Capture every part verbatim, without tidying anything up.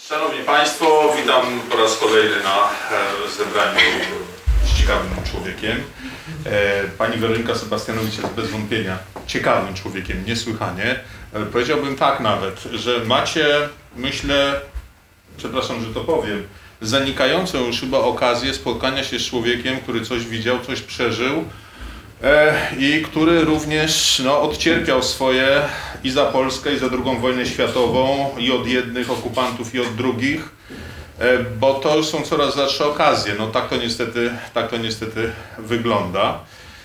Szanowni Państwo, witam po raz kolejny na zebraniu z ciekawym człowiekiem. Pani Weronika Sebastianowicz jest bez wątpienia ciekawym człowiekiem, niesłychanie. Powiedziałbym tak nawet, że macie, myślę, przepraszam, że to powiem, zanikającą już chyba okazję spotkania się z człowiekiem, który coś widział, coś przeżył i który również no, odcierpiał swoje i za Polskę, i za drugą wojnę światową, i od jednych okupantów, i od drugich, bo to już są coraz rzadsze okazje. No tak to niestety, tak to niestety wygląda.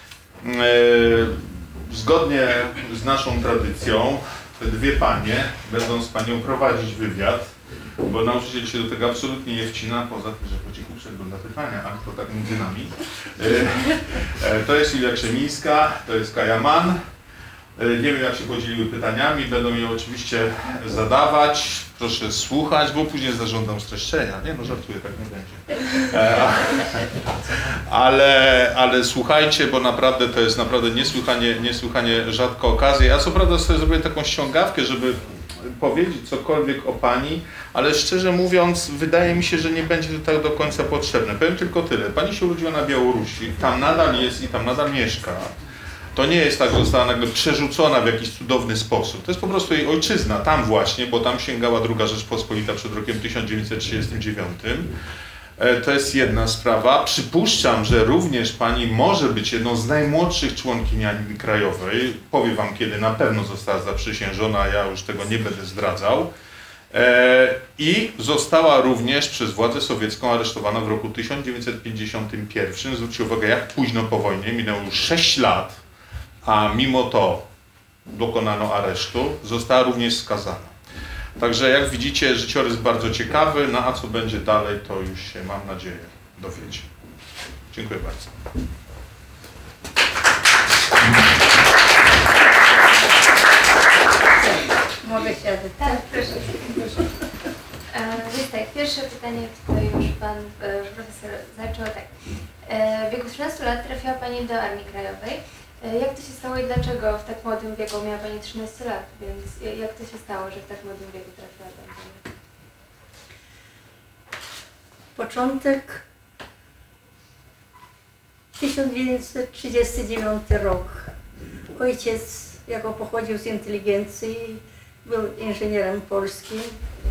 Zgodnie z naszą tradycją te dwie panie będą z panią prowadzić wywiad, bo nauczyciel się do tego absolutnie nie wcina, poza tym, że po cichu przegląda pytania, a to tak między nami. To jest Ilia Krzemińska, to jest Kaja Mann. Nie wiem, jak się podzieliły pytaniami, będą je oczywiście zadawać. Proszę słuchać, bo później zażądam streszczenia. Nie no, żartuję, tak nie będzie. Ale, ale słuchajcie, bo naprawdę to jest naprawdę niesłychanie, niesłychanie rzadka okazja. Ja co prawda sobie zrobię taką ściągawkę, żeby powiedzieć cokolwiek o pani, ale szczerze mówiąc, wydaje mi się, że nie będzie to tak do końca potrzebne. Powiem tylko tyle. Pani się urodziła na Białorusi, tam nadal jest i tam nadal mieszka. To nie jest tak, że została nagle przerzucona w jakiś cudowny sposób. To jest po prostu jej ojczyzna, tam właśnie, bo tam sięgała druga Rzeczpospolita przed rokiem tysiąc dziewięćset trzydziestym dziewiątym. To jest jedna sprawa. Przypuszczam, że również pani może być jedną z najmłodszych członkiń Armii Krajowej. Powiem wam, kiedy na pewno została zaprzysiężona, ja już tego nie będę zdradzał. I została również przez władzę sowiecką aresztowana w roku tysiąc dziewięćset pięćdziesiątym pierwszym. Zwróćcie uwagę, jak późno po wojnie, minęło już sześć lat, a mimo to dokonano aresztu, została również skazana. Także jak widzicie, życiorys bardzo ciekawy, no a co będzie dalej, to już się, mam nadzieję, dowiecie. Dziękuję bardzo. Mogę się odbyć? Tak, proszę. Więc tak, pierwsze pytanie, tutaj już Pan e, Profesor zaczął tak. E, w wieku trzynastu lat trafiła Pani do Armii Krajowej. E, jak to się stało i dlaczego w tak młodym wieku, miała Pani trzynaście lat, więc jak to się stało, że w tak młodym wieku trafiła do Armii? Początek tysiąc dziewięćset trzydziesty dziewiąty rok. Ojciec, jako pochodził z inteligencji, był inżynierem polskim.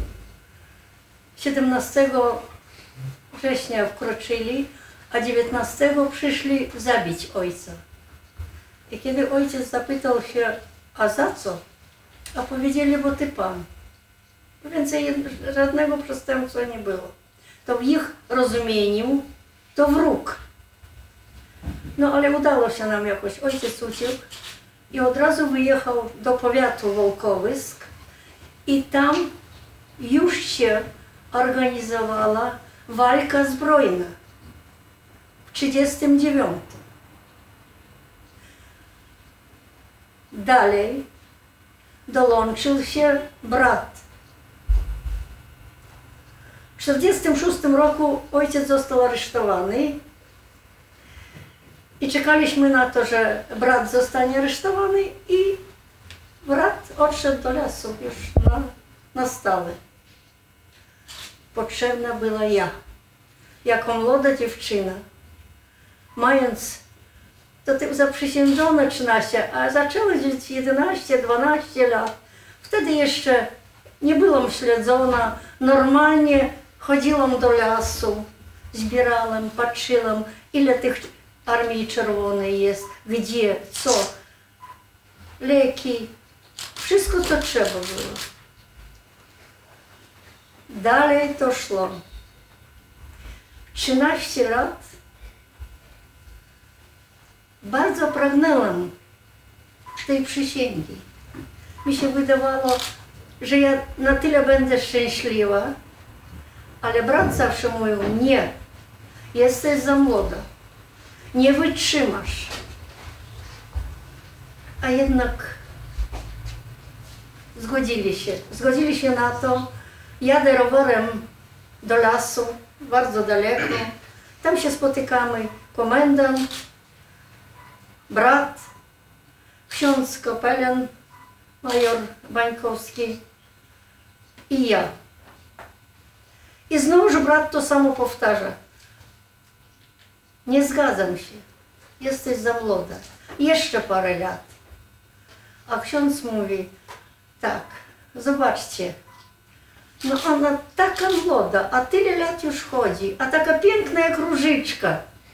siedemnastego września wkroczyli, a dziewiętnastego przyszli zabić ojca. I kiedy ojciec zapytał się, a za co? A powiedzieli, bo ty pan. Więcej żadnego przestępstwa nie było. To w ich rozumieniu to wróg. No ale udało się nam jakoś. Ojciec uciekł i od razu wyjechał do powiatu Wołkowysk i tam już się organizowała walka zbrojna w trzydziestym dziewiątym. Dalej dołączył się brat. W czterdziestym szóstym roku ojciec został aresztowany i czekaliśmy na to, że brat zostanie aresztowany i brat odszedł do lasu już na, na stałe. Potrzebna była ja, jako młoda dziewczyna, mając to ty zaprzysiężone trzynaście, a zaczęło żyć jedenaście dwanaście lat. Wtedy jeszcze nie byłam śledzona, normalnie chodziłam do lasu, zbierałam, patrzyłam, ile tych Armii Czerwonej jest, gdzie, co, leki, wszystko co trzeba było. Dalej to szło. trzynaście lat bardzo pragnęłam tej przysięgi. Mi się wydawało, że ja na tyle będę szczęśliwa, ale brat zawsze mówił, nie, jesteś za młoda, nie wytrzymasz. A jednak zgodzili się, zgodzili się na to. Jadę rowerem do lasu, bardzo daleko, tam się spotykamy, komendant, brat, ksiądz Kopelen, major Bańkowski i ja. I znowu brat to samo powtarza. Nie zgadzam się. Jesteś za młoda. Jeszcze parę lat. A ksiądz mówi, tak, zobaczcie, no ona taka młoda, a tyle lat już chodzi, a taka piękna jak różyczka.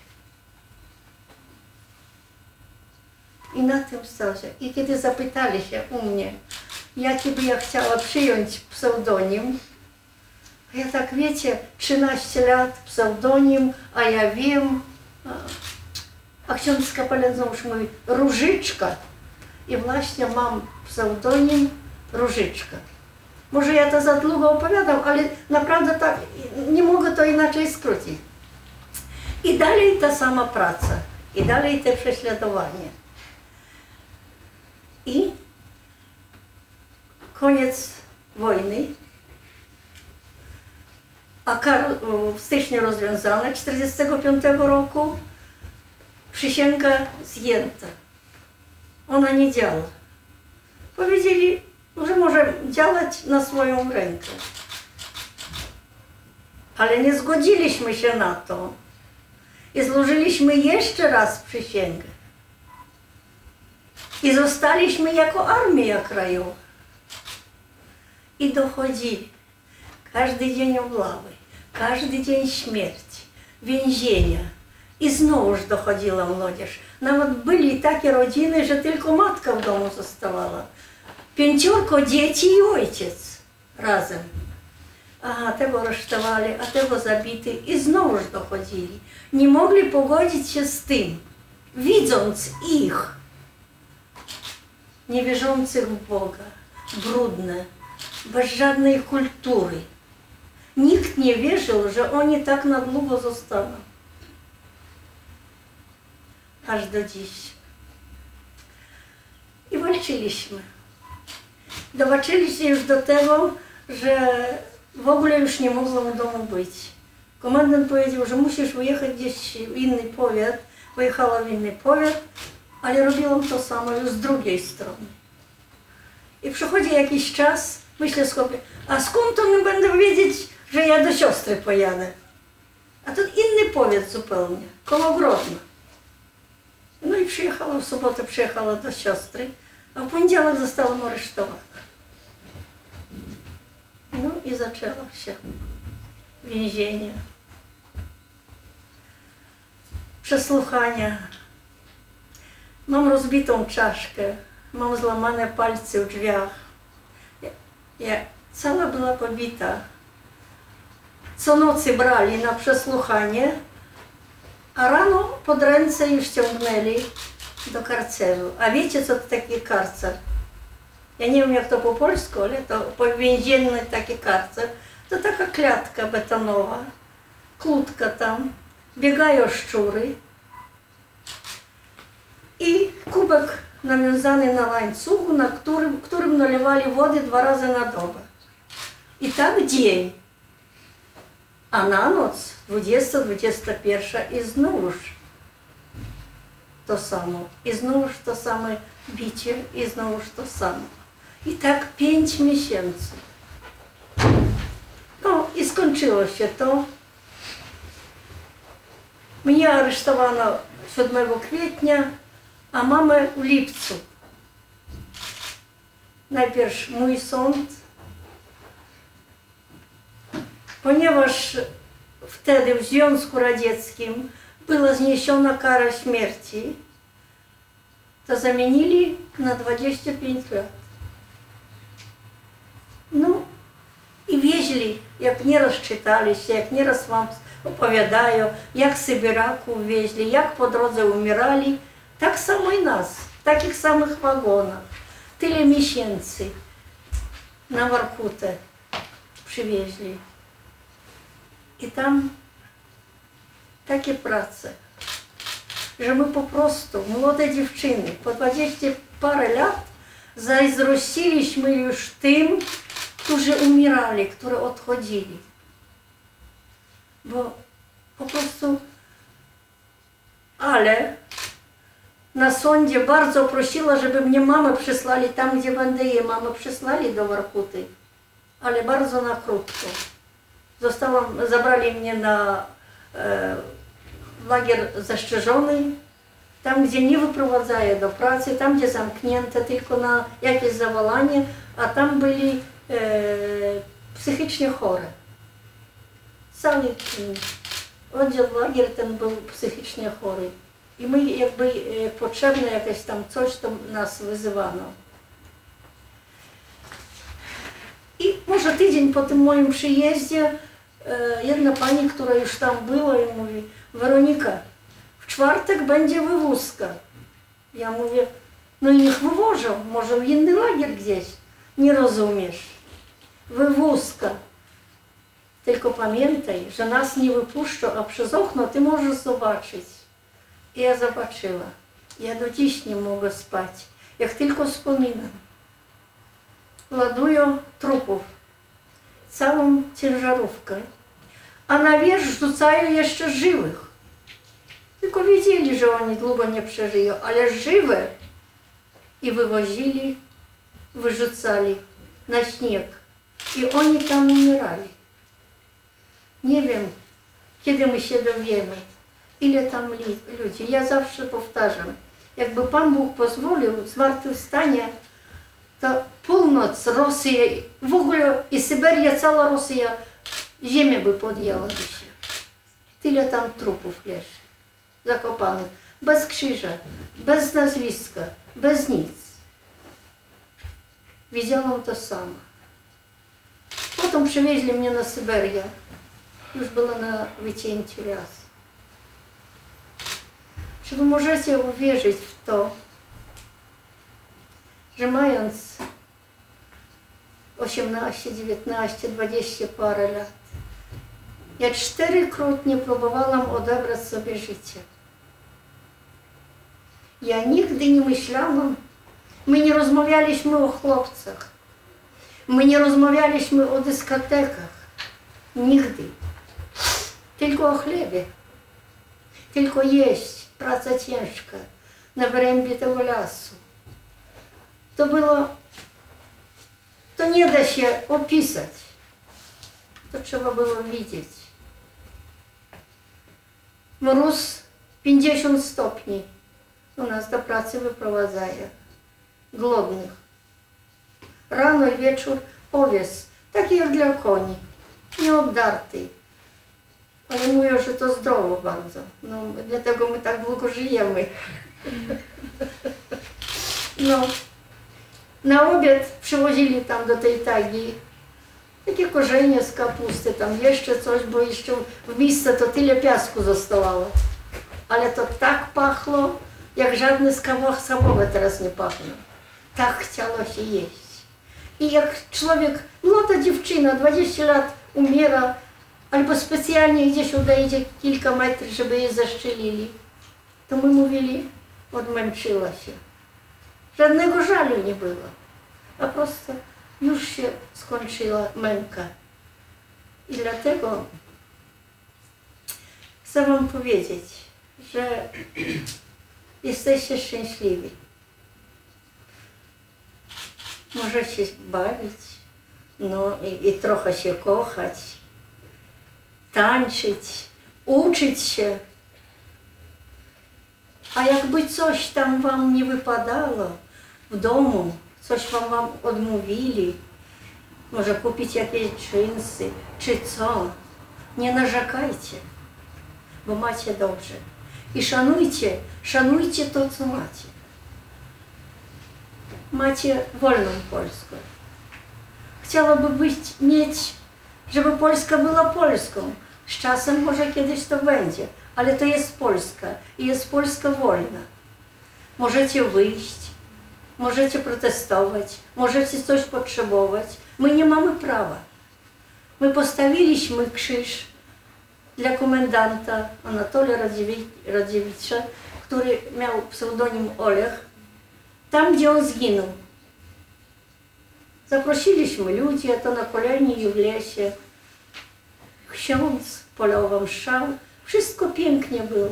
I na tym stał się. I kiedy zapytali się u mnie, jaki by ja chciała przyjąć pseudonim, a ja tak, wiecie, trzynaście lat, pseudonim, a ja wiem, a, a ksiądz kapelan znowu mówi, Różyczka. I właśnie mam pseudonim Różyczka. Może ja to za długo opowiadam, ale naprawdę tak, nie mogę to inaczej skrócić. I dalej ta sama praca, i dalej te prześladowanie. I koniec wojny, a kar w styczniu rozwiązane, tysiąc dziewięćset czterdziestego piątego roku, przysięga zjęta. Ona nie działa. Powiedzieli, że może działać na swoją rękę. Ale nie zgodziliśmy się na to. I złożyliśmy jeszcze raz przysięgę. I zostaliśmy jako armia krajowa. I dochodzili. Każdy dzień obławy, każdy dzień śmierci, więzienia. I znowuż dochodziła młodzież. Nawet byli takie rodziny, że tylko matka w domu zostawała. Pięciorko dzieci i ojciec razem. Aha, tego aresztowali, a tego zabity i znowuż dochodzili. Nie mogli pogodzić się z tym, widząc ich, niewierzących w Boga, brudne, bez żadnej kultury. Nikt nie wierzył, że oni tak na długo zostaną. Aż do dziś. I walczyliśmy. Dowalczyliśmy już do tego, że w ogóle już nie mogło w domu być. Komendant powiedział, że musisz wyjechać gdzieś w inny powiat. Wyjechała w inny powiat, ale robiłam to samo już z drugiej strony. I przychodzi jakiś czas, myślę sobie, a skąd to nie będę wiedzieć, że ja do siostry pojadę? A to inny powiat zupełnie, koło Grodna. No i przyjechała, w sobotę przyjechała do siostry, a w poniedziałek zostałam aresztowana. No i zaczęło się więzienie, przesłuchania. Mam rozbitą czaszkę, mam złamane palce w drzwiach. Ja, ja cała była pobita. Co nocy brali na przesłuchanie, a rano pod ręce już ściągnęli do karceru. A wiecie, co to taki karcer? Ja nie wiem, jak to po polsku, ale to więzienny taki karcer. To taka klatka betonowa, kłódka tam, biegają szczury i kubek nawiązany na łańcuchu, na którym, którym nalewali wody dwa razy na dobę. I tak dzień. A na noc dwudziesta, dwudziesta pierwsza i znowuż to samo. I znowuż to same bicie i znowuż to samo. I tak pięć miesięcy. No i skończyło się to. Mnie aresztowano siódmego kwietnia, a mamę w lipcu. Najpierw mój sąd, ponieważ wtedy w Związku Radzieckim była zniesiona kara śmierci, to zamienili na dwadzieścia pięć lat. No i wieźli, jak nieraz czytaliście, jak nieraz wam opowiadają, jak Sybiraków wieźli, jak po drodze umierali, tak samo i nas, w takich samych wagonach. Tyle miesięcy na Warkutę przywieźli. I tam takie prace, że my po prostu, młode dziewczyny, po dwadzieścia parę lat, zazdrościliśmy już tym, którzy umierali, którzy odchodzili. Bo po prostu, ale na sądzie bardzo prosiła, żeby mnie mamę przysłali tam, gdzie będę je. Mamę przysłali do Warkuty, ale bardzo na krótko. Zostałam, zabrali mnie na e, lagier zastrzeżony, tam gdzie nie wyprowadzają do pracy, tam gdzie zamknięte tylko na jakieś zawalanie, a tam byli e, psychicznie chore. Cały oddział lagier ten był psychicznie chory. I my jakby e, potrzebne jakieś tam coś, to nas wyzywano. I może tydzień po tym moim przyjeździe e, jedna pani, która już tam była i mówi: Weronika, w czwartek będzie wywózka. Ja mówię: no i niech wywożą, może w inny lagier gdzieś. Nie rozumiesz. Wywózka. Tylko pamiętaj, że nas nie wypuszczą, a przez okno ty możesz zobaczyć. I ja zobaczyła. Ja do dziś nie mogę spać. Jak tylko wspominam. Ładują trupów. Całą ciężarówkę. A na wierzch rzucają jeszcze żywych. Tylko wiedzieli, że oni długo nie przeżyją, ale żywe. I wywozili, wyrzucali na śnieg. I oni tam umierali. Nie wiem, kiedy my się dowiemy, ile tam ludzi. Ja zawsze powtarzam, jakby Pan Bóg pozwolił, zmartwychwstanie, to północ Rosji, w ogóle i Syberia, cała Rosja, ziemia by podjęła się. Tyle tam trupów leży, zakopanych, bez krzyża, bez nazwiska, bez nic. Widziałam to samo. Potem przywieźli mnie na Syberię. Już była na wycięciu raz. Czy wy możecie uwierzyć w to, że mając osiemnaście, dziewiętnaście, dwadzieścia parę lat, ja czterykrotnie próbowałam odebrać sobie życie. Ja nigdy nie myślałam, my nie rozmawialiśmy o chłopcach, my nie rozmawialiśmy o dyskotekach, nigdy. Tylko o chlebie, tylko jeść, praca ciężka, na wyrębie tego lasu. To było, to nie da się opisać, to trzeba było widzieć. Mróz pięćdziesiąt stopni u nas do pracy wyprowadzają, głodnych. Rano i wieczór owiec, taki jak dla koni, nieobdarty. Ale mówią, że to zdrowo bardzo. No, dlatego my tak długo żyjemy. No. Na obiad przywozili tam do tej tagi takie korzenie z kapusty, tam jeszcze coś, bo jeszcze w misce to tyle piasku zostało. Ale to tak pachło, jak żadne schabowe teraz nie pachną. Tak chciało się jeść. I jak człowiek, młoda dziewczyna, dwadzieścia lat, umiera, albo specjalnie gdzieś odejdzie kilka metrów, żeby je zaszczelili, to my mówili: odmęczyła się. Żadnego żalu nie było, a prosto już się skończyła męka. I dlatego chcę wam powiedzieć, że jesteście szczęśliwi. Możecie się bawić, no i, i trochę się kochać, tańczyć, uczyć się. A jakby coś tam wam nie wypadało w domu, coś wam, wam odmówili, może kupić jakieś dżinsy, czy co, nie narzekajcie, bo macie dobrze. I szanujcie, szanujcie to, co macie. Macie wolną Polskę. Chciałoby być, mieć, żeby Polska była Polską. Z czasem może kiedyś to będzie, ale to jest Polska i jest Polska wolna. Możecie wyjść, możecie protestować, możecie coś potrzebować. My nie mamy prawa. My postawiliśmy krzyż dla komendanta Anatolia Radziewicza, który miał pseudonim Olech, tam gdzie on zginął. Zaprosiliśmy ludzi, a to na kolei i w lesie. Ksiądz polował mszał, wszystko pięknie było.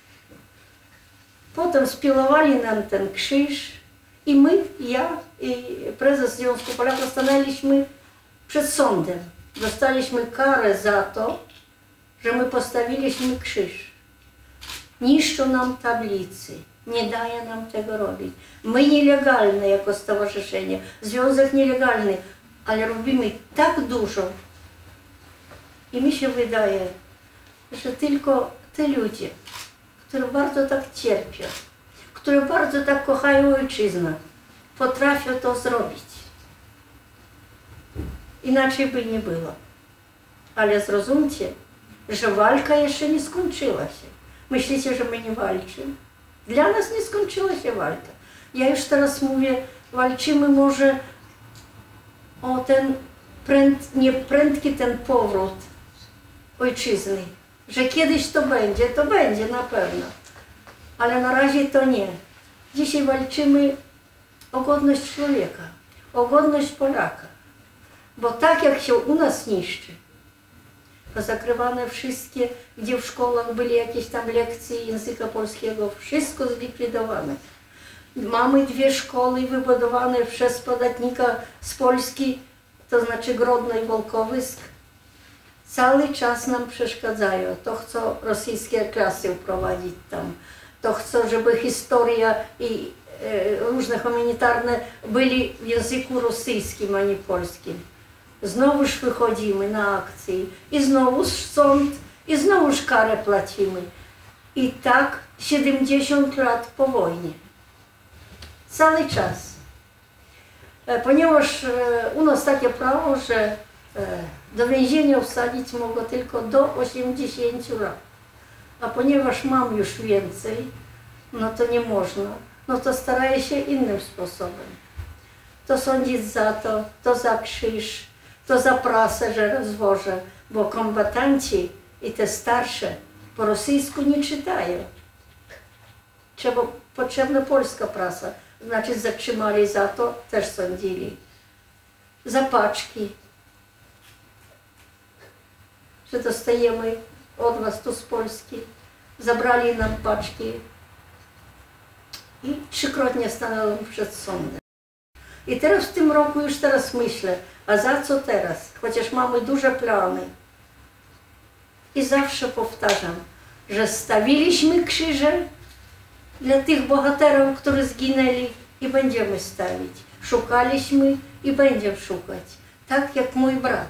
Potem spilowali nam ten krzyż i my, ja i prezes Związku Polaków stanęliśmy przed sądem. dostaliśmy karę za to, że my postawiliśmy krzyż. Niszczą nam tablicy, nie daje nam tego robić. My nielegalne jako stowarzyszenie, związek nielegalny, ale robimy tak dużo. I mi się wydaje, że tylko te ludzie, które bardzo tak cierpią, które bardzo tak kochają ojczyznę, potrafią to zrobić. Inaczej by nie było. Ale zrozumcie, że walka jeszcze nie skończyła się. Myślicie, że my nie walczymy? Dla nas nie skończyła się walka. Ja już teraz mówię, walczymy może o ten pręd, nie prędki ten powrót ojczyzny. Że kiedyś to będzie, to będzie na pewno. Ale na razie to nie. Dzisiaj walczymy o godność człowieka, o godność Polaka. Bo tak jak się u nas niszczy, pozakrywane wszystkie, gdzie w szkołach byli jakieś tam lekcje języka polskiego, wszystko zlikwidowane. Mamy dwie szkoły wybudowane przez podatnika z Polski, to znaczy Grodno i Wolkowysk. Cały czas nam przeszkadzają. To chcą rosyjskie klasy wprowadzić tam. To chcą, żeby historia i e, różne humanitarne byli w języku rosyjskim, a nie polskim. Znowuż wychodzimy na akcje i znowuż sąd, i znowuż karę płacimy. I tak siedemdziesiąt lat po wojnie. Cały czas. Ponieważ u nas takie prawo, że do więzienia wsadzić mogło tylko do osiemdziesięciu lat. A ponieważ mam już więcej, no to nie można. No to staraję się innym sposobem. To sądzić za to, to za krzyż, to za prasę, że rozwożę, bo kombatanci i te starsze po rosyjsku nie czytają. Trzeba, potrzebna polska prasa. Znaczy zatrzymali za to, też sądzili. Za paczki. Że dostajemy od was tu z Polski. Zabrali nam paczki i trzykrotnie stanąłem przed sądem. I teraz w tym roku już teraz myślę, a za co teraz? Chociaż mamy duże plany. I zawsze powtarzam, że stawiliśmy krzyże dla tych bohaterów, którzy zginęli i będziemy stawić. Szukaliśmy i będziemy szukać. Tak jak mój brat.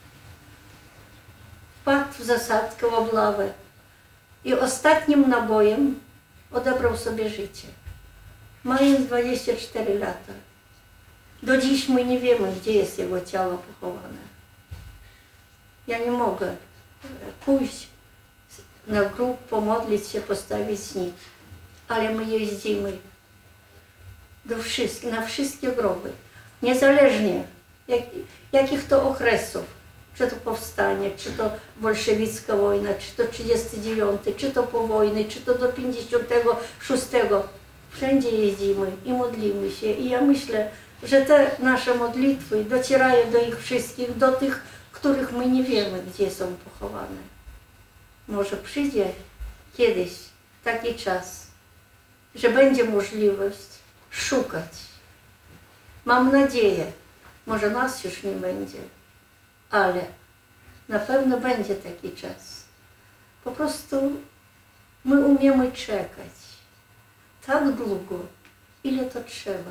Wpadł w zasadzkę, w oblawę i ostatnim nabojem odebrał sobie życie. Mając dwadzieścia cztery lata. Do dziś my nie wiemy, gdzie jest jego ciało pochowane. Ja nie mogę pójść na grób, pomodlić się, postawić znik. Ale my jeździmy do wszystkich, na wszystkie groby. Niezależnie jak, jakich to okresów. Czy to powstanie, czy to bolszewicka wojna, czy to trzydziesty dziewiąty, czy to po wojnie, czy to do pięćdziesiątego szóstego. Wszędzie jeździmy i modlimy się. I ja myślę, że te nasze modlitwy docierają do ich wszystkich, do tych, których my nie wiemy, gdzie są pochowane. Może przyjdzie kiedyś taki czas, że będzie możliwość szukać. Mam nadzieję, może nas już nie będzie, ale na pewno będzie taki czas. Po prostu my umiemy czekać tak długo, ile to trzeba.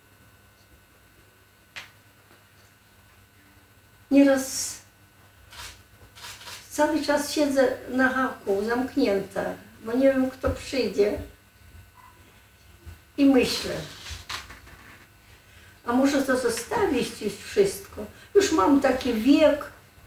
Nieraz cały czas siedzę na haku, zamknięta, bo nie wiem, kto przyjdzie. I myślę, a może to zostawić już wszystko? Już mam taki wiek,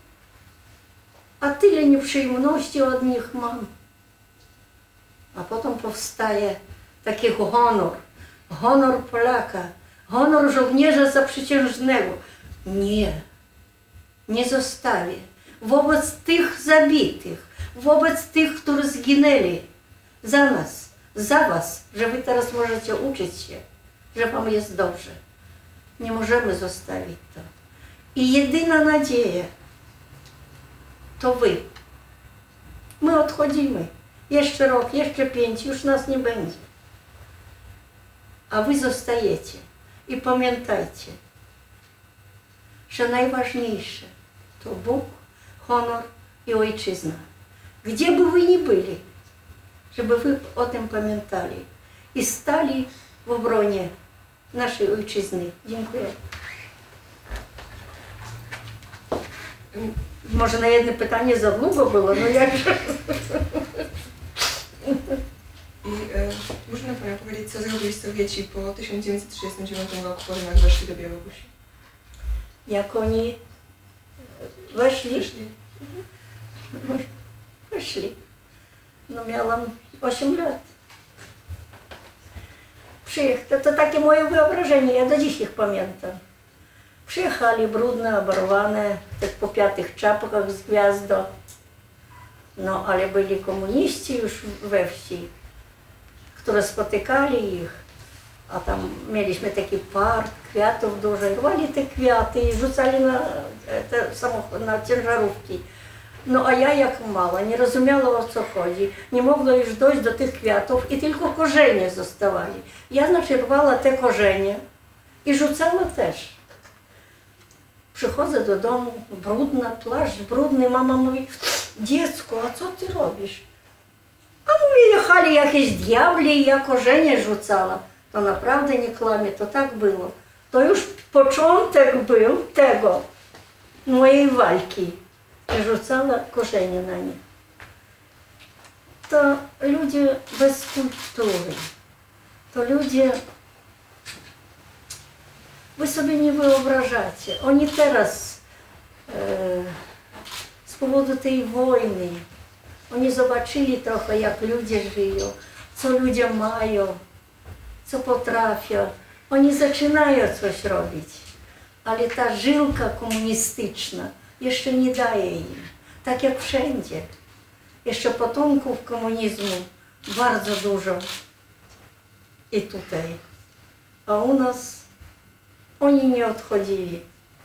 a tyle nieprzyjemności od nich mam. A potem powstaje taki honor, honor Polaka, honor żołnierza zaprzysiężnego. Nie, nie zostawię. Wobec tych zabitych, wobec tych, którzy zginęli za nas, za was, że wy teraz możecie uczyć się, że wam jest dobrze. Nie możemy zostawić to. I jedyna nadzieja to wy. My odchodzimy. Jeszcze rok, jeszcze pięć, już nas nie będzie. A wy zostajecie. I pamiętajcie, że najważniejsze to Bóg, honor i ojczyzna. Gdzie by wy nie byli, żeby wy o tym pamiętali i stali w obronie naszej ojczyzny. Dziękuję. Może na jedno pytanie za długo było, no jakże. I e, można Panią powiedzieć, co zrobili Sowieci po tysiąc dziewięćset trzydziestym dziewiątym roku, po tym jak weszli do Białorusi? Jak oni weszli? Weszli. Weszli. No miałam osiem lat. Przyjechali, to, to takie moje wyobrażenie, ja do dziś ich pamiętam. Przyjechali brudne, oberwane, w tych popiatych czapkach z gwiazdą. No ale byli komuniści już we wsi, które spotykali ich. A tam mieliśmy taki park kwiatów dużo, rwali te kwiaty i rzucali na te samochody, na ciężarówki. No a ja jak mała nie rozumiała, o co chodzi, nie mogła już dojść do tych kwiatów i tylko korzenie zostawali. Ja znaczy rwała te korzenie i rzucała też. Przychodzę do domu, brudna, płaszcz brudny, mama mówi, dziecko, a co ty robisz? A mówi, jechali jakieś diabli i ja korzenie rzucała. To naprawdę nie kłamie, to tak było. To już początek był tego, mojej walki. Rzucała korzenie na nie. To ludzie bez kultury. To ludzie, wy sobie nie wyobrażacie. Oni teraz e, z powodu tej wojny, oni zobaczyli trochę, jak ludzie żyją, co ludzie mają, co potrafią. Oni zaczynają coś robić, ale ta żyłka komunistyczna jeszcze nie daje im, tak jak wszędzie. Jeszcze potomków komunizmu bardzo dużo i tutaj. A u nas oni nie odchodzili.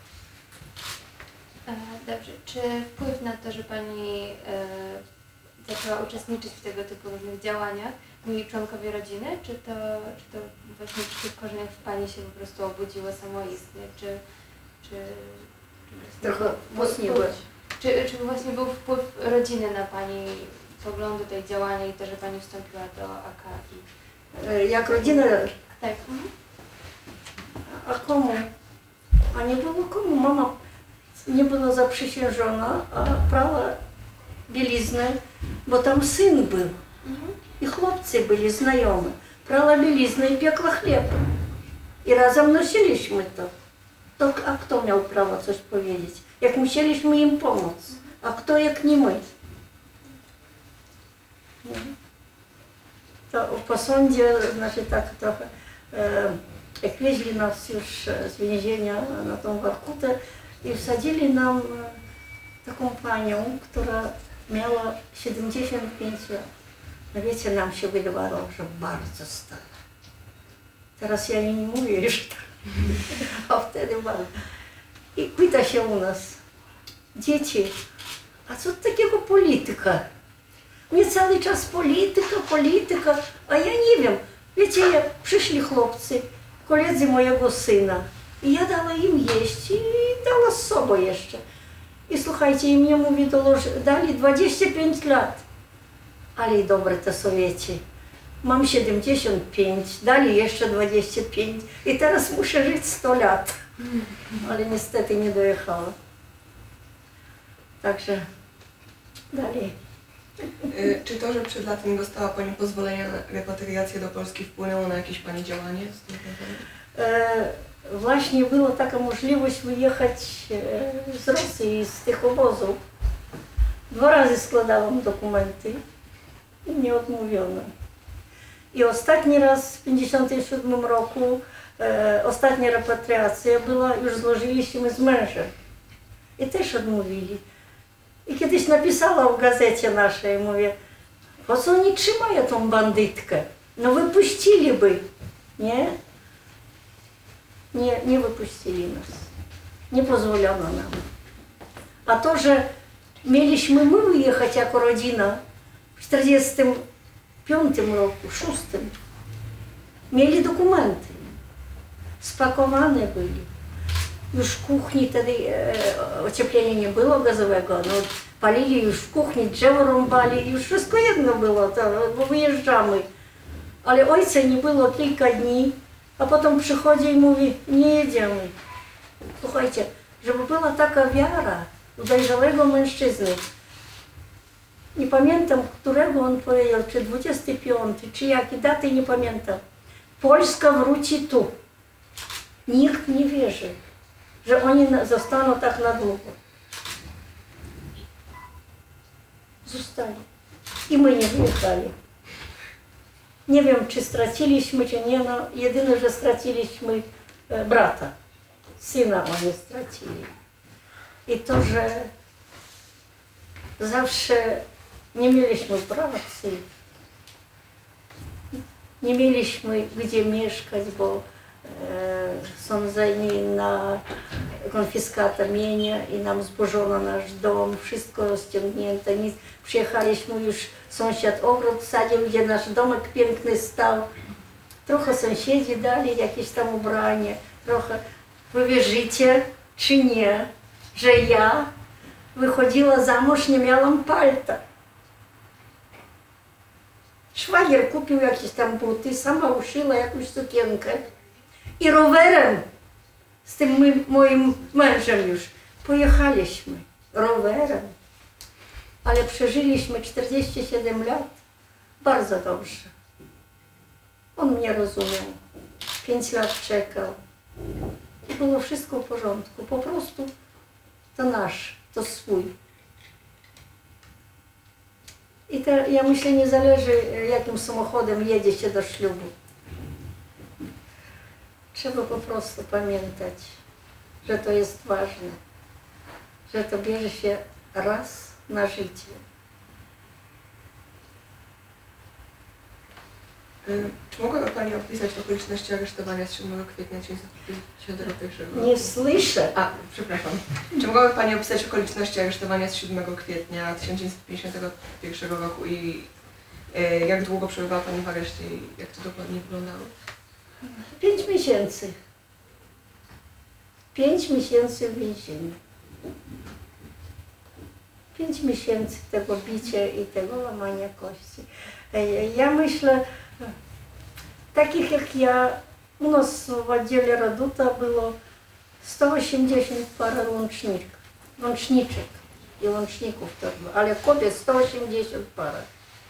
Dobrze, czy wpływ na to, że Pani e, zaczęła uczestniczyć w tego typu różnych działaniach, mieli członkowie rodziny, czy to, czy to właśnie przy tych korzeniach w Pani się po prostu obudziło samoistnie, czy... czy Trochę mocniej było. Czy, czy właśnie był wpływ rodziny na Pani poglądu tej działania i to, że Pani wstąpiła do A K I? Jak rodzina? Tak. Mhm. A komu? A nie było komu. Mama nie była zaprzysiężona, a brała bieliznę, bo tam syn był. Mhm. I chłopcy byli znajomi. Brała bieliznę i piekła chleb. I razem nosiliśmy to. To a kto miał prawo coś powiedzieć? Jak musieliśmy im pomóc. A kto jak nie my? To po sądzie, znaczy tak trochę, e, jak wieźli nas już z więzienia na tą Warkutę i wsadzili nam e, taką panią, która miała siedemdziesiąt pięć lat. No wiecie, nam się wydawało, że bardzo stara. Teraz ja jej nie mówię już tak, a wtedy bardzo. I pyta się u nas, dzieci, a co takiego polityka? Nie cały czas polityka, polityka, a ja nie wiem. Wiecie, jak przyszli chłopcy, koledzy mojego syna, i ja dała im jeść i dała z sobą jeszcze. I słuchajcie, i mnie mówi, dali dwadzieścia pięć lat. Ale i dobre te Sowieci. Mam siedemdziesiąt pięć, dali jeszcze dwadzieścia pięć i teraz muszę żyć sto lat. Ale niestety nie dojechała. Także dalej. Czy to, że przed latem dostała Pani pozwolenie na repatriację do Polski, wpłynęło na jakieś Pani działanie z tym powodu? E, właśnie była taka możliwość wyjechać e, z Rosji, z tych obozów. Dwa razy składałam dokumenty i nie odmówiono. I ostatni raz w tysiąc dziewięćset pięćdziesiątym siódmym roku, e, ostatnia repatriacja była, już złożyliśmy z mężem. I też odmówili. I kiedyś napisała w gazecie naszej, mówię, po co oni trzymają tą bandytkę? No wypuściliby, nie? Nie, nie wypuścili nas. Nie pozwolono nam. A to, że mieliśmy my wyjechać jako rodzina w czterdziestym piątym roku, szóstym, mieli dokumenty, spakowane byli. już w kuchni wtedy e, ocieplenia nie było gazowego, no, palili już w kuchni, drzewo rąbali, już wszystko jedno było, to, bo wyjeżdżamy. Ale ojca nie było kilka dni, a potem przychodzi i mówi, nie jedziemy. Słuchajcie, żeby była taka wiara u dojrzałego mężczyzny. Nie pamiętam, którego on powiedział, czy dwudziesty piąty, czy jakie daty, nie pamiętam. Polska wróci tu. Nikt nie wierzy, że oni zostaną tak na długo. Zostali. I my nie wyjechali. Nie wiem, czy straciliśmy, czy nie, no jedyne, że straciliśmy e, brata. Syna oni stracili. I to, że zawsze nie mieliśmy pracy, nie mieliśmy gdzie mieszkać, bo e, sądzeni na konfiskatę mienia i nam zburzono nasz dom, wszystko rozciągnięte, nic. Przyjechaliśmy już, sąsiad ogród sadził, gdzie nasz domek piękny stał. Trochę sąsiedzi dali jakieś tam ubranie, trochę. Wy wierzycie, czy nie, że ja wychodziła za mąż, nie miałam palta. Szwagier kupił jakieś tam buty, sama uszyła jakąś sukienkę i rowerem z tym moim mężem już pojechaliśmy rowerem. Ale przeżyliśmy czterdzieści siedem lat bardzo dobrze. On mnie rozumiał. Pięć lat czekał. I było wszystko w porządku. Po prostu to nasz, to swój. I to, ja myślę, nie zależy, jakim samochodem jedzie się do ślubu. Trzeba po prostu pamiętać, że to jest ważne, że to bierze się raz na życie. Czy mogłaby Pani opisać okoliczności aresztowania z siódmego kwietnia tysiąc dziewięćset pięćdziesiątego pierwszego roku? Nie słyszę. A, przepraszam. Czy mogłaby Pani opisać okoliczności aresztowania z siódmego kwietnia tysiąc dziewięćset pięćdziesiątego pierwszego roku i e, jak długo przebywała Pani w areszcie i jak to dokładnie wyglądało? Pięć miesięcy. Pięć miesięcy w więzieniu. Pięć miesięcy tego bicia i tego łamania kości. Ja myślę, takich jak ja, u nas w oddziale Raduta było sto osiemdziesiąt parę łączników, łączniczek i łączników to było, ale kobiet sto osiemdziesiąt parę.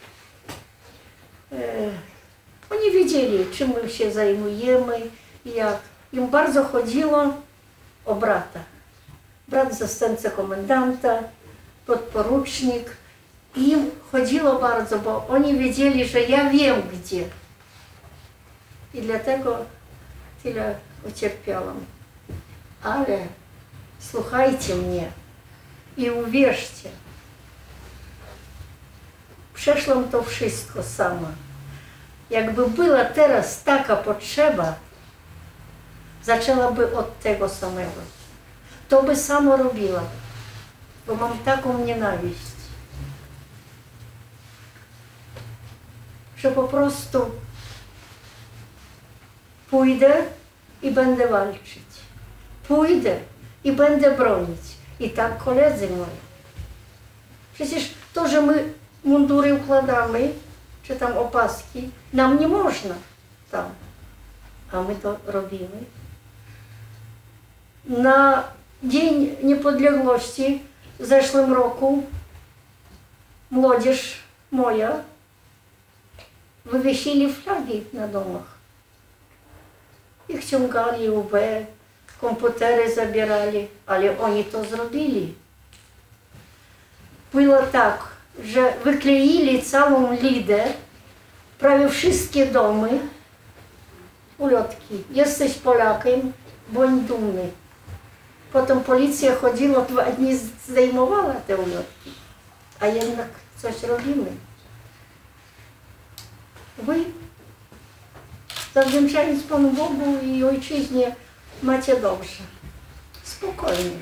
Oni wiedzieli, czym my się zajmujemy i jak. Im bardzo chodziło o brata. Brat zastępca komendanta, podporucznik. Im chodziło bardzo, bo oni wiedzieli, że ja wiem gdzie. I dlatego tyle ucierpiałam. Ale słuchajcie mnie i uwierzcie, przeszłam to wszystko sama. Jakby była teraz taka potrzeba, zaczęłaby od tego samego. To by samo robiła, bo mam taką nienawiść, że po prostu pójdę i będę walczyć. Pójdę i będę bronić. I tak koledzy moi. Przecież to, że my mundury układamy, czy tam opaski, nam nie można tam. A my to robimy. Na Dzień Niepodległości w zeszłym roku młodzież moja wywiesili flagi na domach. Ich ciągali U B, komputery zabierali, ale oni to zrobili. Było tak, że wykleili całą lidę, prawie wszystkie domy, ulotki. Jesteś Polakiem, bądź dumny. Potem policja chodziła, dwa dni zdejmowała te ulotki, a jednak coś robimy. Wy, zawdzięczając Panu Bogu i Ojczyźnie, macie dobrze. Spokojnie.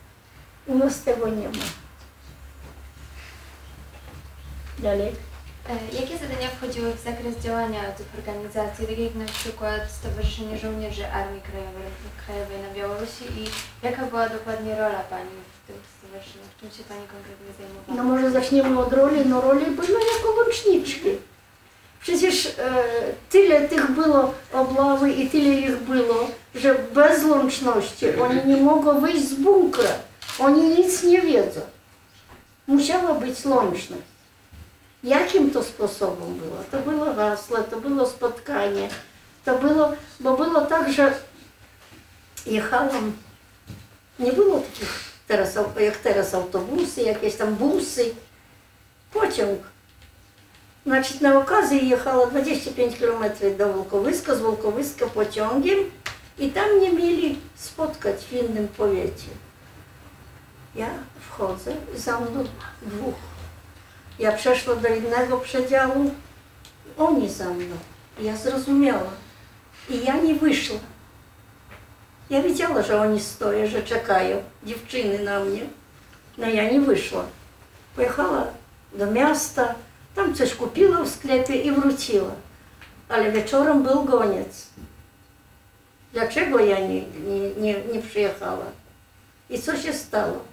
U nas tego nie ma. Dalej. E, Jakie zadania wchodziły w zakres działania tych organizacji, tak jak na przykład Stowarzyszenie Żołnierzy Armii Krajowej, Krajowej na Białorusi i jaka była dokładnie rola Pani w tym stowarzyszeniu? Czym się Pani konkretnie zajmowała? No może zaczniemy od roli, no roli były jako łączniczki. Przecież e, tyle tych było obławy i tyle ich było, że bez łączności oni nie mogą wyjść z bunkra. Oni nic nie wiedzą. Musiała być łączność. Jakim to sposobem było? To było hasło, to było spotkanie. To było, bo było tak, że jechałam, nie było takich teraz, jak teraz autobusy, jakieś tam busy, pociąg. Значить, на okazję jechała dwadzieścia pięć kilometrów do Волковиска, z Волковиска pociągiem i tam nie mieli spotkać w innym powiecie. Ja wchodzę i za mną dwóch. Ja przeszła do innego przedziału, oni za mną. Ja zrozumiała. I ja nie wyszła. Ja wiedziała, że oni stoją, że czekają, dziewczyny na mnie. No ja nie wyszła. Pojechała do miasta, tam coś kupiła w sklepie i wróciła. Ale wieczorem był goniec. Dlaczego ja nie, nie, nie, nie przyjechała? I co się stało?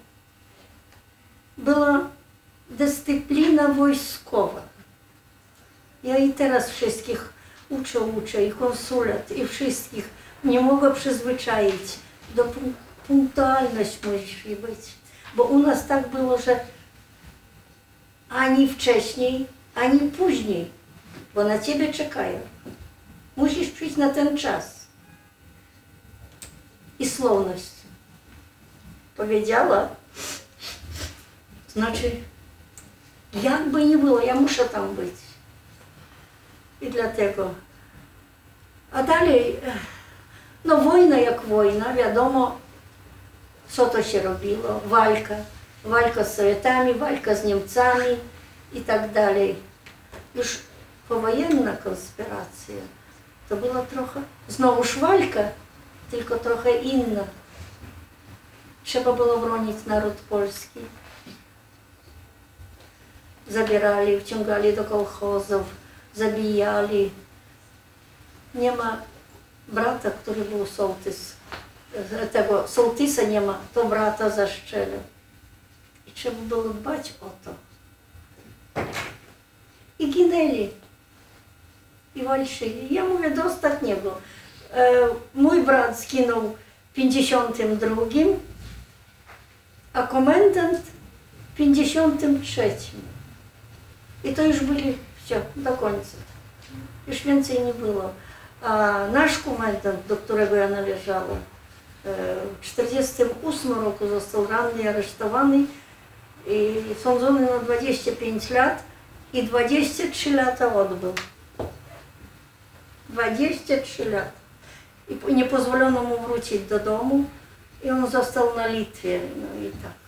Była dyscyplina wojskowa. Ja i teraz wszystkich uczę, uczę, i konsulat, i wszystkich. Nie mogę przyzwyczaić. Do punktualność musi być. Bo u nas tak było, że ani wcześniej, ani później, bo na ciebie czekają. Musisz przyjść na ten czas. I słowność. Powiedziała, znaczy, jakby nie było, ja muszę tam być. I dlatego. A dalej, no wojna jak wojna, wiadomo, co to się robiło, walka. Walka z Sowietami, walka z Niemcami i tak dalej. Już powojenna konspiracja to była trochę, znowuż walka, tylko trochę inna. Trzeba było bronić naród polski. Zabierali, wciągali do kołchozów, zabijali. Nie ma brata, który był sołtys. Tego sołtysa nie ma, to brata zastrzelił. I trzeba było dbać o to. I ginęli. I walczyli. Ja mówię do ostatniego. E, mój brat zginął w pięćdziesiątym drugim, a komendant w pięćdziesiątym trzecim. I to już byli, все, do końca. Już więcej nie było. A nasz komendant, do którego ja należała, w czterdziestym ósmym roku został ranny i aresztowany i sądzony na dwadzieścia pięć lat i dwadzieścia trzy lata odbył. dwadzieścia trzy lata. I nie pozwolono mu wrócić do domu i on został na Litwie. No i tak.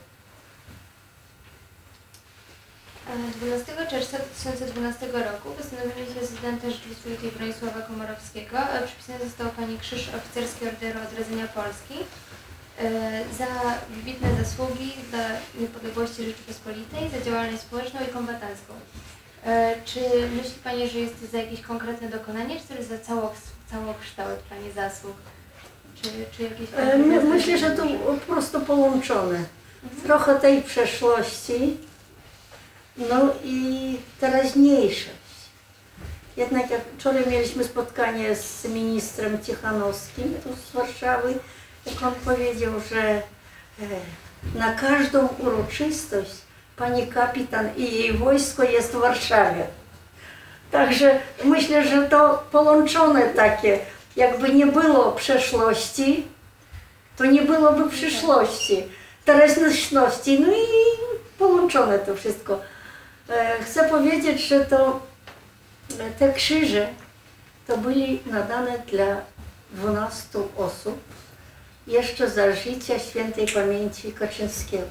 dwunastego czerwca dwa tysiące dwunastego roku postanowieniem prezydenta Rzeczypospolitej Bronisława Komorowskiego przypisany został Pani Krzyż Oficerski Orderu Odrodzenia Polski za wybitne zasługi dla niepodległości Rzeczypospolitej, za działalność społeczną i kombatancką. Czy myśli Pani, że jest to za jakieś konkretne dokonanie, czy też za całokształt Pani zasług? Czy, czy jakieś My, myślę, że to po prostu połączone. Mhm. Trochę tej przeszłości, no i teraźniejszość. Jednak jak wczoraj mieliśmy spotkanie z ministrem Cichanowskim tu z Warszawy, jak on powiedział, że na każdą uroczystość pani kapitan i jej wojsko jest w Warszawie. Także myślę, że to połączone takie, jakby nie było przeszłości, to nie byłoby przyszłości, teraźniejszości, no i połączone to wszystko. Chcę powiedzieć, że to te krzyże to byli nadane dla dwunastu osób jeszcze za życia świętej pamięci Kaczyńskiego.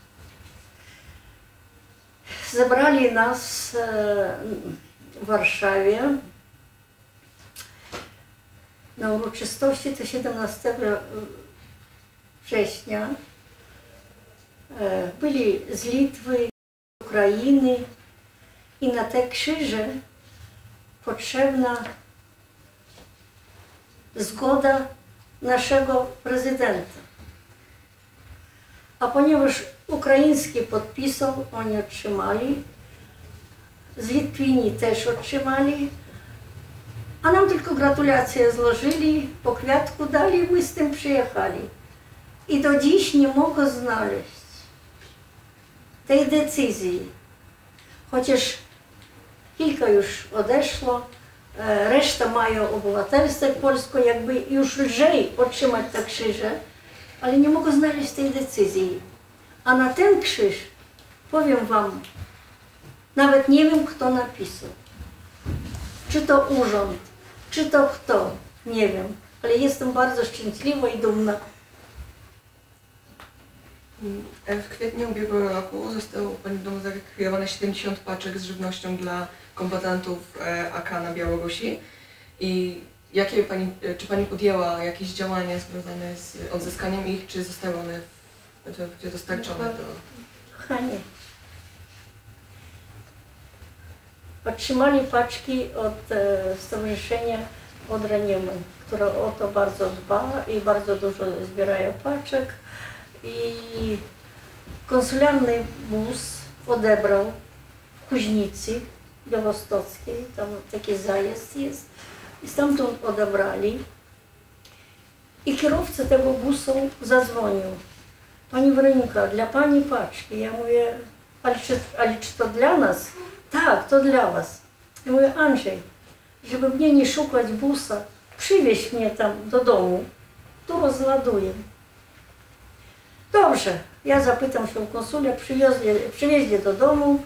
Zebrali nas w Warszawie na uroczystości to siedemnastego września. Byli z Litwy, Ukrainy I na te krzyże potrzebna zgoda naszego prezydenta. A ponieważ ukraiński podpisał, oni otrzymali, z Litwini też otrzymali, a nam tylko gratulacje złożyli, po kwiatku dali, my z tym przyjechali. I do dziś nie mogę znaleźć tej decyzji. Chociaż kilka już odeszło, reszta mają obywatelstwo polskie, jakby już lżej otrzymać te krzyże, ale nie mogę znaleźć tej decyzji. A na ten krzyż, powiem wam, nawet nie wiem, kto napisał. Czy to urząd, czy to kto, nie wiem, ale jestem bardzo szczęśliwa i dumna. W kwietniu ubiegłego roku zostało Pani w domu zarekwirowane siedemdziesiąt paczek z żywnością dla kombatantów A K na Białorusi. I jakie pani, czy Pani podjęła jakieś działania związane z odzyskaniem ich, czy zostały one w, dostarczone do... Kochanie, otrzymali paczki od e, Stowarzyszenia Odranimy, które o to bardzo dba i bardzo dużo zbierają paczek. I konsularny bus odebrał w Kuźnicy Białostockiej, tam taki zajazd jest, i stamtąd odebrali. I kierowca tego busu zadzwonił. Pani Weronika, dla Pani paczki. Ja mówię, ale czy, ale czy to dla nas? Tak, to dla Was. Ja mówię, Andrzej, żeby mnie nie szukać busa, przywieź mnie tam do domu, tu rozładuję. Dobrze, ja zapytam się u konsula, przywieźli, przywieźli do domu,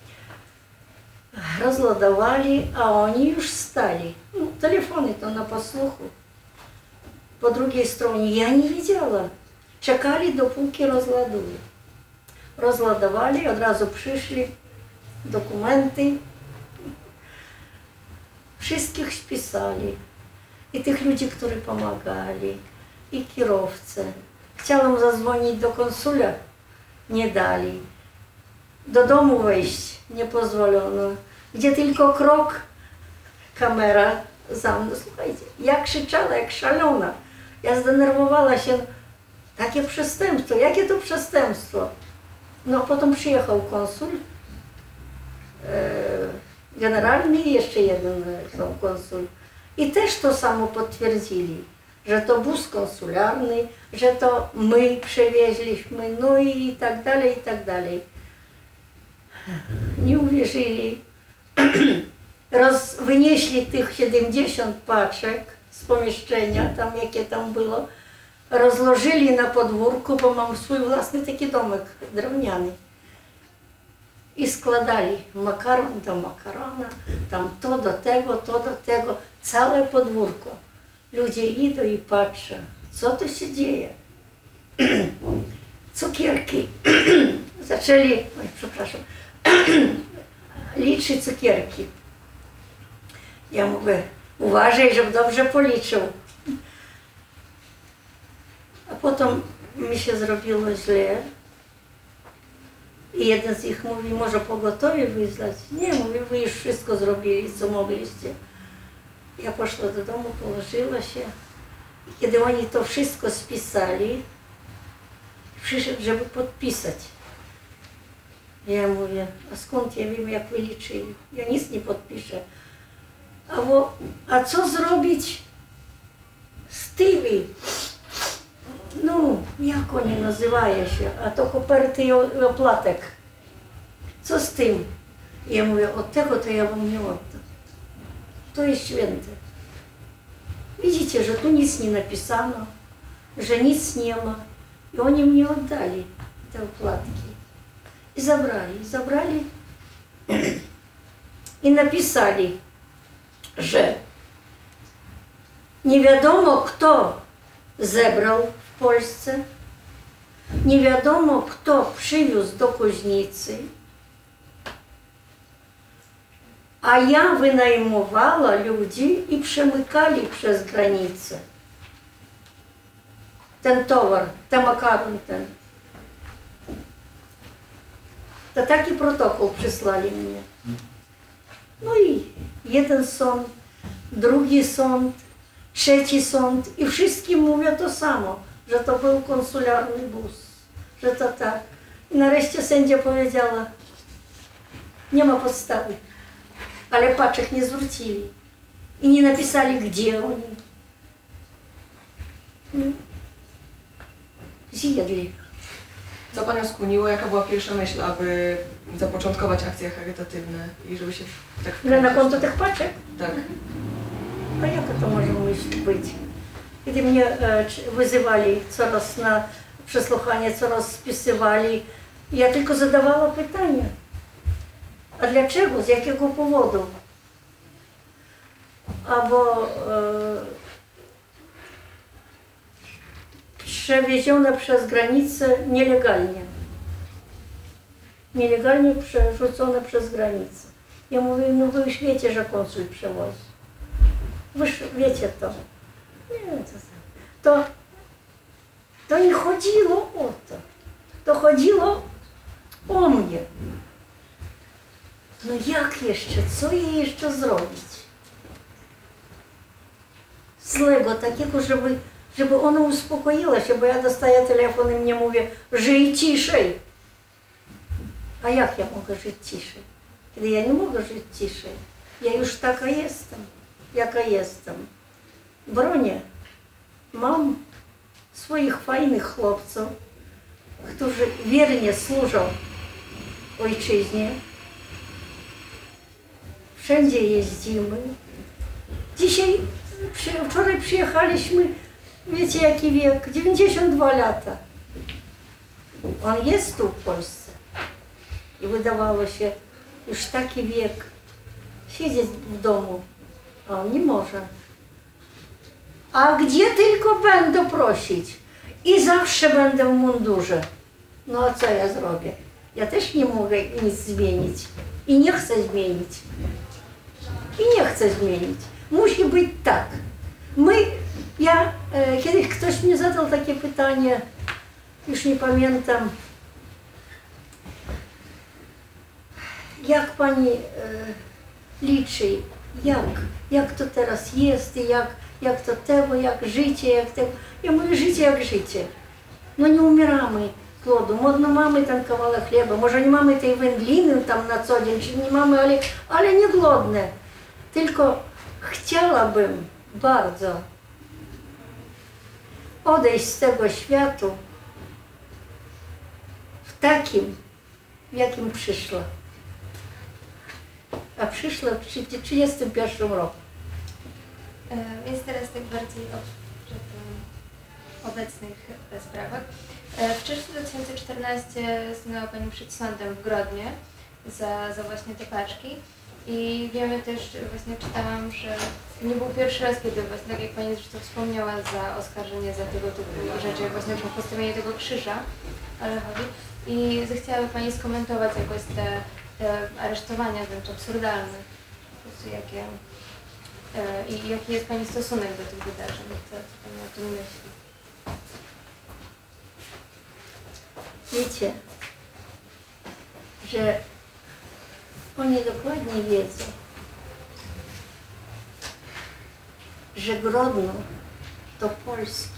rozładowali, a oni już stali. No, telefony to na posłuchu. Po drugiej stronie ja nie widziała. Czekali, dopóki rozładują. Rozładowali, od razu przyszli dokumenty. Wszystkich spisali. I tych ludzi, którzy pomagali, i kierowcę. Chciałam zadzwonić do konsula, nie dali. Do domu wejść nie pozwolono. Gdzie tylko krok, kamera za mną. Słuchajcie, ja krzyczała jak szalona. Ja zdenerwowała się. Takie przestępstwo, jakie to przestępstwo? No potem przyjechał konsul, e, generalny i jeszcze jeden są konsul. I też to samo potwierdzili, że to bus konsularny, że to my przewieźliśmy, no i tak dalej, i tak dalej. Nie uwierzyli. Roz, wynieśli tych siedemdziesiąt paczek z pomieszczenia, tam jakie tam było, rozłożyli na podwórku, bo mam swój własny taki domek drewniany. I składali makaron do makarona, tam to do tego, to do tego, całe podwórko. Ludzie idą i patrzą, co tu się dzieje. Cukierki. Zaczęli, oj, przepraszam, liczyć cukierki. Ja mówię, uważaj, żeby dobrze policzył. A potem mi się zrobiło źle. I jeden z nich mówi, może pogotowie wysłać? Nie, mówię, wy już wszystko zrobili, co mogliście. Ja poszła do domu, położyła się. I kiedy oni to wszystko spisali, przyszedł, żeby podpisać. Ja mówię, a skąd ja wiem, jak wyliczyli? Ja nic nie podpiszę. A, bo, a co zrobić z tymi? No, jak oni nazywają się? A to koperty i oplatek. Co z tym? Ja mówię, od tego to ja wam nie oddam. To jest święte. Widzicie, że tu nic nie napisano, że nic nie ma. I oni mnie oddali te opłatki. I zabrali, zabrali i napisali, że nie wiadomo kto zebrał w Polsce, nie wiadomo kto przywiózł do Kuźnicy, a ja wynajmowała ludzi i przemykali przez granicę ten towar, ten makaron ten. To taki protokół przysłali mnie. No i jeden sąd, drugi sąd, trzeci sąd i wszystkim mówią to samo, że to był konsularny bus, że to tak. I nareszcie sędzia powiedziała, nie ma podstawy, ale paczek nie zwrócili i nie napisali, gdzie oni. No. Zjedli. Co Panią skłoniło? Jaka była pierwsza myśl, aby zapoczątkować akcje charytatywne i żeby się tak Że na wkręcić? konto tych paczek? Tak. A jaka to może myśl być? Kiedy mnie e, czy- wyzywali coraz na przesłuchanie, coraz spisywali, ja tylko zadawała pytania. A dlaczego? Z jakiego powodu? Albo e, przewiezione przez granicę nielegalnie. Nielegalnie przerzucone przez granicę. Ja mówię, no wy już wiecie, że konsul przewozi. Wy już wiecie to. Nie wiem co to. To, to nie chodziło o to. To chodziło o mnie. No jak jeszcze? Co jej jeszcze zrobić? Złego, takiego, żeby, żeby ona uspokoiła się, bo ja dostaję telefon i mnie mówię, żyj ciszej. A jak ja mogę żyć ciszej? Kiedy ja nie mogę żyć ciszej. Ja już taka jestem, jaka jestem. Bronię. Mam swoich fajnych chłopców, którzy wiernie służą ojczyźnie. Wszędzie jeździmy. Dzisiaj, przy, wczoraj przyjechaliśmy, wiecie jaki wiek, dziewięćdziesiąt dwa lata. On jest tu w Polsce. I wydawało się, już taki wiek, siedzieć w domu, a on nie może. A gdzie tylko będę prosić i zawsze będę w mundurze. No a co ja zrobię? Ja też nie mogę nic zmienić i nie chcę zmienić. I nie chcę zmienić. Musi być tak. My, ja, e, kiedyś ktoś mnie zadał takie pytanie, już nie pamiętam, jak pani e, liczy, jak, jak to teraz jest i jak, jak to tego, jak życie, jak tego. Ja mówię, życie jak życie. No nie umieramy z głodu, no mamy ten kawałek chleba, może nie mamy tej wędliny tam na co dzień, czy nie mamy, ale, ale nie głodne. Tylko chciałabym bardzo odejść z tego świata w takim, w jakim przyszła. A przyszła w tysiąc dziewięćset trzydziestym pierwszym roku. E, Więc teraz tak bardziej o że to obecnych e, sprawach. E, W czerwcu dwa tysiące czternastym stanęła Pani przed sądem w Grodnie za, za właśnie te paczki. I wiemy też, właśnie czytałam, że nie był pierwszy raz, kiedy właśnie, tak jak Pani zresztą wspomniała, za oskarżenie za tego typu rzeczy, jak właśnie na postawienie tego krzyża, ale chodzi. I zechciałaby Pani skomentować jakoś te, te aresztowania wręcz absurdalne, po prostu jakie, e, i jaki jest Pani stosunek do tych wydarzeń, co, co Pani o tym myśli? Wiecie, że oni dokładnie wiedzą, że Grodno to Polski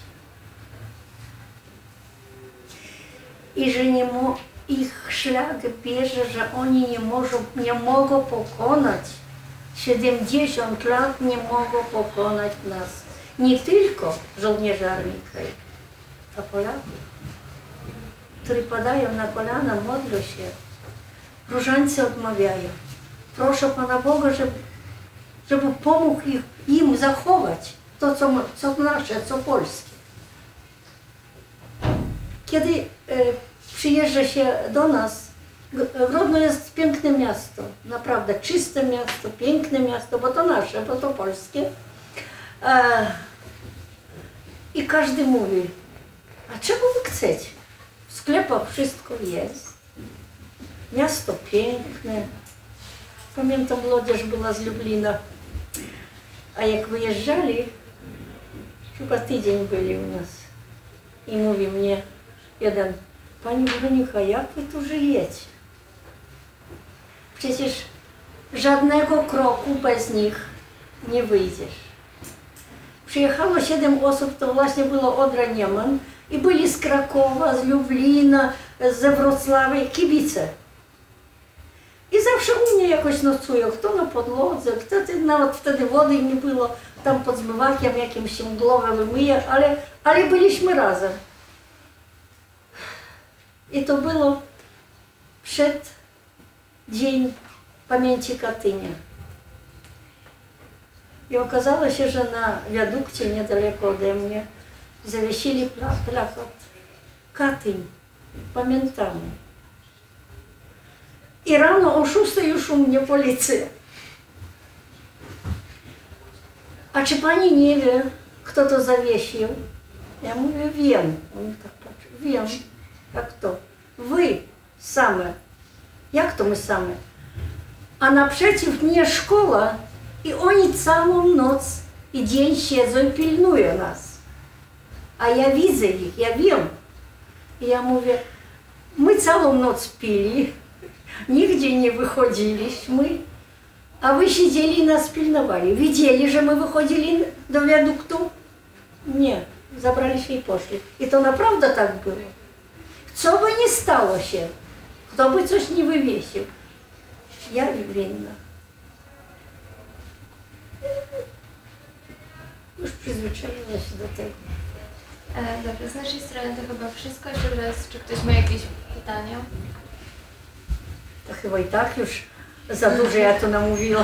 i że nie mo ich szlak bierze, że oni nie, możą, nie mogą pokonać, siedemdziesiąt lat nie mogą pokonać nas, nie tylko żołnierzy Armii Krajowej, a Polaków, którzy padają na kolana, modlą się. Różańcy odmawiają. Proszę Pana Boga, żeby, żeby pomógł ich, im zachować to, co, co nasze, co polskie. Kiedy e, przyjeżdża się do nas, Grodno jest piękne miasto, naprawdę czyste miasto, piękne miasto, bo to nasze, bo to polskie. E, I każdy mówi, a czego wy chcecie? W sklepach wszystko jest. Miasto piękne. Pamiętam, młodzież była z Lublina. A jak wyjeżdżali, chyba tydzień byli u nas. I mówi mnie jeden, Pani Weronika, jak wy tu żyjecie? Przecież żadnego kroku bez nich nie wyjdziesz. Przyjechało siedem osób, to właśnie było Odra Nieman i byli z Krakowa, z Lublina, ze Wrocławia, kibice. I zawsze u mnie jakoś nocują, kto na podłodze, kto, nawet wtedy wody nie było, tam pod zmywakiem jakimś się głowę wymyje, ale, ale byliśmy razem. I to było przed Dzień Pamięci Katynia. I okazało się, że na wiadukcie niedaleko ode mnie zawiesili plakat Katyń, pamiętamy. I rano o szóstej już u mnie policja. A czy pani nie wie, kto to zawiesił? Ja mówię, wiem. On tak patrzy, wiem. Jak to? Wy same. Jak to my same? A naprzeciw mnie szkoła i oni całą noc i dzień siedzą i pilnują nas. A ja widzę ich, ja wiem. I ja mówię, my całą noc pili, nigdzie nie wychodziliśmy, a wy siedzieli i nas pilnowali. Widzieli, że my wychodzili do wiaduktu? Nie, zabrali się i poszli. I to naprawdę tak było. Co by nie stało się, kto by coś nie wywiesił, ja winna. Już przyzwyczaiła się do tego. E, dobrze, z naszej strony to chyba wszystko. Jeszcze teraz, czy ktoś ma jakieś pytania? To chyba i tak już za dużo ja to namówiła.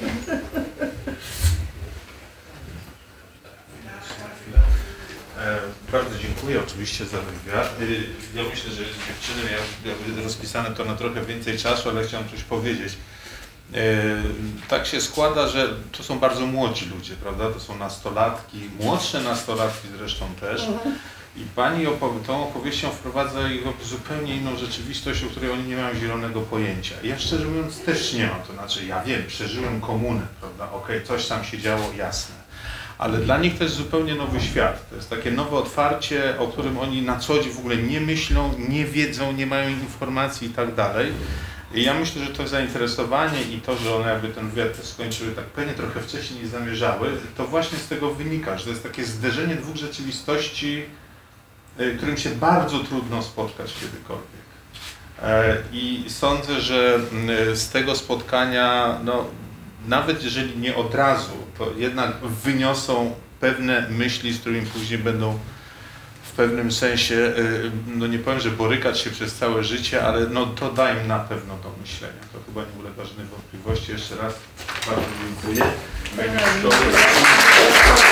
E, bardzo dziękuję oczywiście za wywiad. Ja myślę, że dziewczyny miały rozpisane to na trochę więcej czasu, ale chciałem coś powiedzieć. E, tak się składa, że to są bardzo młodzi ludzie, prawda? To są nastolatki, młodsze nastolatki zresztą też. Mhm. I pani opowie tą opowieścią wprowadza ich w zupełnie inną rzeczywistość, o której oni nie mają zielonego pojęcia. Ja szczerze mówiąc też nie mam, to znaczy ja wiem, przeżyłem komunę, prawda? Okej, okay, coś tam się działo, jasne. Ale dla nich to jest zupełnie nowy świat. To jest takie nowe otwarcie, o którym oni na co dzień w ogóle nie myślą, nie wiedzą, nie mają informacji i tak dalej. I ja myślę, że to zainteresowanie i to, że one jakby ten wywiad skończyły tak pewnie trochę wcześniej niż zamierzały, to właśnie z tego wynika, że to jest takie zderzenie dwóch rzeczywistości, którym się bardzo trudno spotkać kiedykolwiek. I sądzę, że z tego spotkania, no, nawet jeżeli nie od razu, to jednak wyniosą pewne myśli, z którymi później będą w pewnym sensie, no nie powiem, że borykać się przez całe życie, ale no to da im na pewno do myślenia. To chyba nie ulega żadnej wątpliwości. Jeszcze raz bardzo dziękuję.